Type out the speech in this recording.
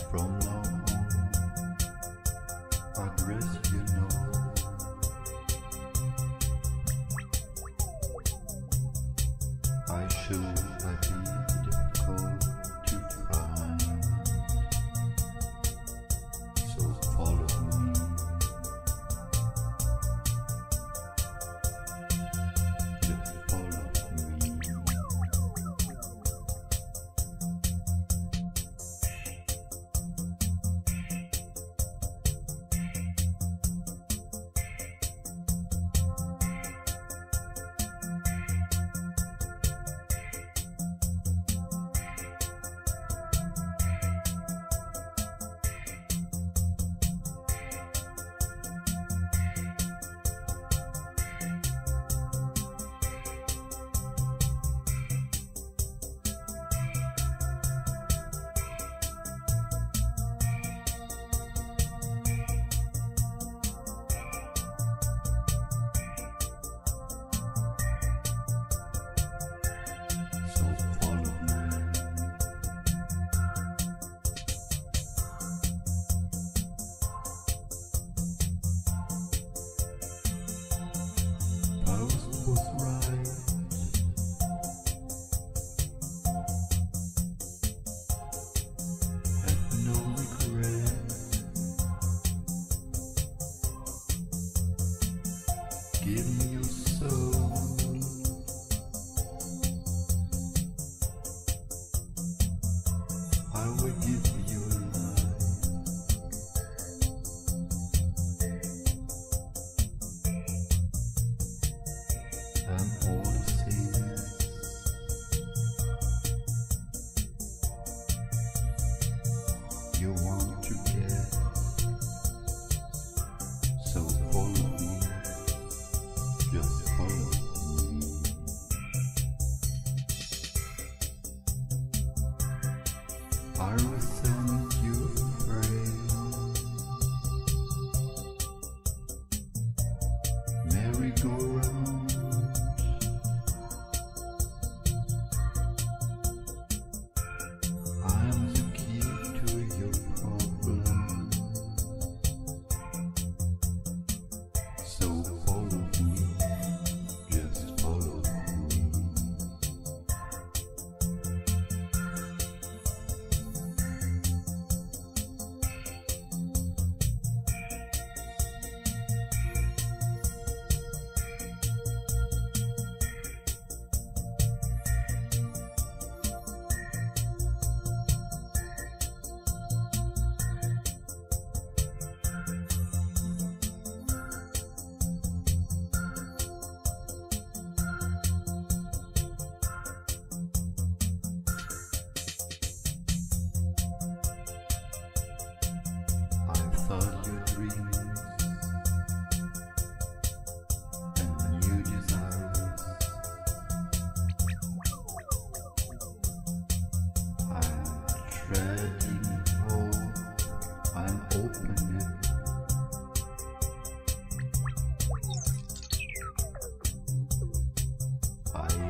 From now on, address you know. I should have been difficult to find, so follow me. Just follow me. Give me your soul. I will give you life. And all the sins you want to get. So follow me. Just follow me. I will send you a friend. Merry-go-round. I'm the key to your problem. So follow me. Just follow me. Thought your dreams and new desires. I'm treading home, I'm opening. I